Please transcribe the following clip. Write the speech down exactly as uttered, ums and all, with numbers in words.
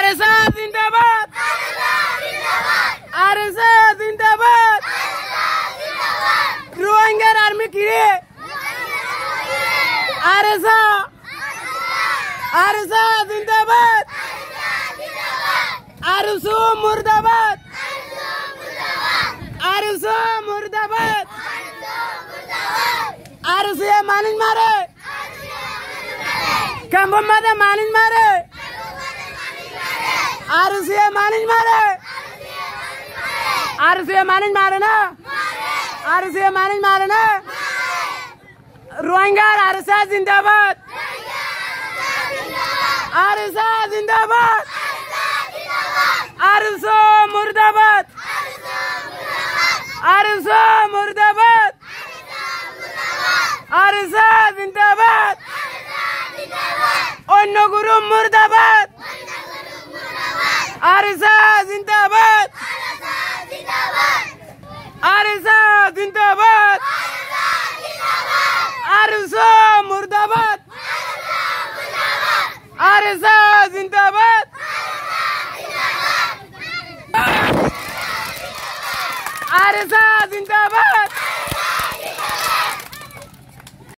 RSA जिंदाबाद, RSA जिंदाबाद, Rohingya army किए आरएसए, आरएसए जिंदाबाद, आरएसए मुर्दाबाद, आरएसए मुर्दाबाद, आरएसए मानिन मारे कंबम मारे मानिन मारे आरएसए मानिन मारे आरएसए मानिन मारे ना आरएसए मानिन मारे ना रोहिंग्या आरएसए जिंदाबाद, आरएसए जिंदाबाद, आरएसए मुर्दाबाद, आरएसए मुर्दाबाद, आरएसए जिंदाबाद, अन्य गुरु मुर्दाबाद, आरएसए जिंदाबाद, आरएसए जिंदाबाद, आरएसए मुर्दाबाद, आरएसए जिंदाबाद, आरएसए जिंदाबाद।